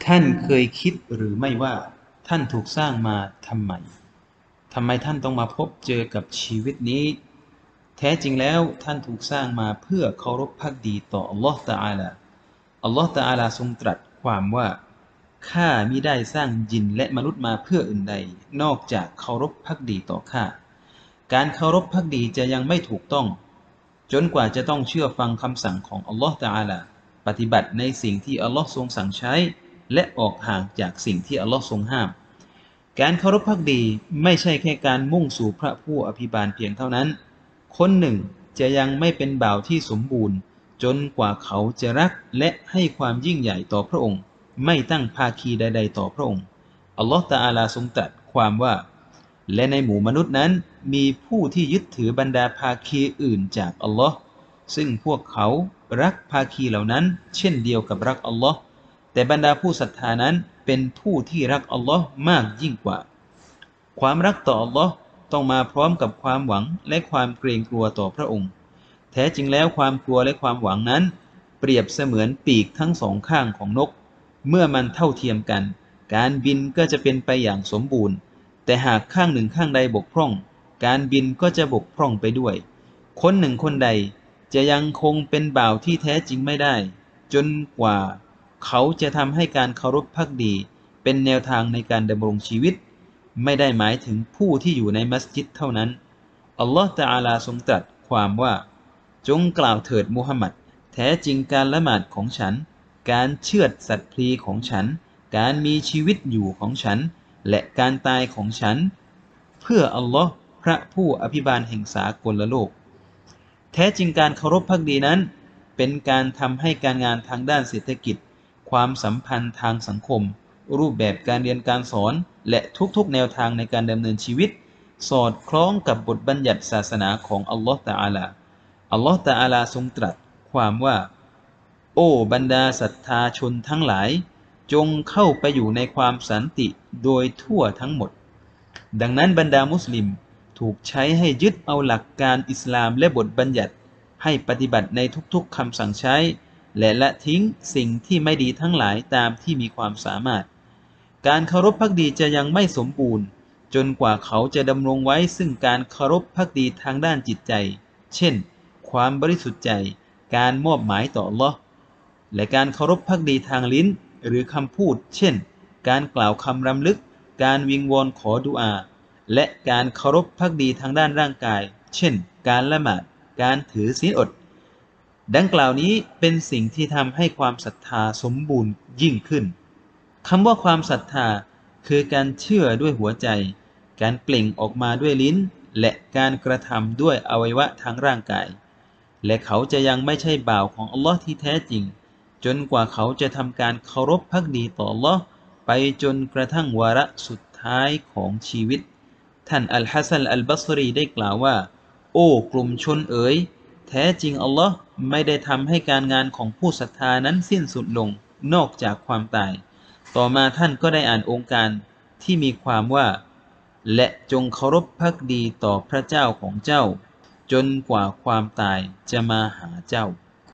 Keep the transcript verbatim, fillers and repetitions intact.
ท่านเคยคิดหรือไม่ว่าท่านถูกสร้างมาทำไมทำไมท่านต้องมาพบเจอกับชีวิตนี้แท้จริงแล้วท่านถูกสร้างมาเพื่อเคารพภักดีต่ออัลลอฮฺตะอาลาอัลลอฮฺตะอาลาทรงตรัสความว่าข้ามิได้สร้างยินและมนุษย์มาเพื่ออื่นใดนอกจากเคารพภักดีต่อข้าการเคารพภักดีจะยังไม่ถูกต้องจนกว่าจะต้องเชื่อฟังคำสั่งของอัลลอฮฺตะอาลาปฏิบัติในสิ่งที่อัลลอฮ์ทรงสั่งใช้และออกห่างจากสิ่งที่อัลลอฮ์ทรงห้ามการเคารพภักดีไม่ใช่แค่การมุ่งสู่พระผู้อภิบาลเพียงเท่านั้นคนหนึ่งจะยังไม่เป็นบ่าวที่สมบูรณ์จนกว่าเขาจะรักและให้ความยิ่งใหญ่ต่อพระองค์ไม่ตั้งภาคีใดๆต่อพระองค์อัลลอฮ์ตะอาลาทรงตรัสความว่าและในหมู่มนุษย์นั้นมีผู้ที่ยึดถือบรรดาภาคีอื่นจากอัลลอฮ์ซึ่งพวกเขารักภาคีเหล่านั้นเช่นเดียวกับรักอัลลอฮ์แต่บรรดาผู้ศรัทธานั้นเป็นผู้ที่รักอัลลอฮ์มากยิ่งกว่าความรักต่ออัลลอฮ์ต้องมาพร้อมกับความหวังและความเกรงกลัวต่อพระองค์แท้จริงแล้วความกลัวและความหวังนั้นเปรียบเสมือนปีกทั้งสองข้างของนกเมื่อมันเท่าเทียมกันการบินก็จะเป็นไปอย่างสมบูรณ์แต่หากข้างหนึ่งข้างใดบกพร่องการบินก็จะบกพร่องไปด้วยคนหนึ่งคนใดจะยังคงเป็นบ่าวที่แท้จริงไม่ได้จนกว่าเขาจะทำให้การเคารพภักดีเป็นแนวทางในการดำรงชีวิตไม่ได้หมายถึงผู้ที่อยู่ในมัสยิดเท่านั้นอัลลอฮฺตะอาลาทรงตรัสความว่าจงกล่าวเถิดมุฮัมมัดแท้จริงการละหมาดของฉันการเชือดสัตว์พลีของฉันการมีชีวิตอยู่ของฉันและการตายของฉันเพื่ออัลลอฮ์พระผู้อภิบาลแห่งสากลโลกแท้จริงการเคารพภักดีนั้นเป็นการทำให้การงานทางด้านเศรษฐกิจความสัมพันธ์ทางสังคมรูปแบบการเรียนการสอนและทุกๆแนวทางในการดำเนินชีวิตสอดคล้องกับบทบัญญัติศาสนาของอัลลอฮฺตะอาลาอัลลอฮฺตะอาลาทรงตรัสความว่าโอ้บรรดาศรัทธาชนทั้งหลายจงเข้าไปอยู่ในความสันติโดยทั่วทั้งหมดดังนั้นบรรดามุสลิมถูกใช้ให้ยึดเอาหลักการอิสลามและบทบัญญัติให้ปฏิบัติในทุกๆคำสั่งใช้และละทิ้งสิ่งที่ไม่ดีทั้งหลายตามที่มีความสามารถการเคารพภักดีจะยังไม่สมบูรณ์จนกว่าเขาจะดำรงไว้ซึ่งการเคารพภักดีทางด้านจิตใจเช่นความบริสุทธิ์ใจการมอบหมายต่ออัลเลาะห์และการเคารพภักดีทางลิ้นหรือคำพูดเช่นการกล่าวคำรำลึกการวิงวอนขอดุอาและการเคารพภักดีทางด้านร่างกายเช่นการละหมาดการถือศีลอดดังกล่าวนี้เป็นสิ่งที่ทำให้ความศรัทธาสมบูรณ์ยิ่งขึ้นคำว่าความศรัทธาคือการเชื่อด้วยหัวใจการเปล่งออกมาด้วยลิ้นและการกระทำด้วยอวัยวะทางร่างกายและเขาจะยังไม่ใช่บ่าวของอัลลอฮ์ที่แท้จริงจนกว่าเขาจะทำการเคารพภักดีต่ออัลลอฮ์ไปจนกระทั่งวาระสุดท้ายของชีวิตท่านอัลฮัสซันอัลบัศรีได้กล่าวว่าโอ้กลุ่มชนเอ๋ยแท้จริงอัลลอฮ์ไม่ได้ทำให้การงานของผู้ศรัทธานั้นสิ้นสุดลงนอกจากความตายต่อมาท่านก็ได้อ่านองค์การที่มีความว่าและจงเคารพภักดีต่อพระเจ้าของเจ้าจนกว่าความตายจะมาหาเจ้า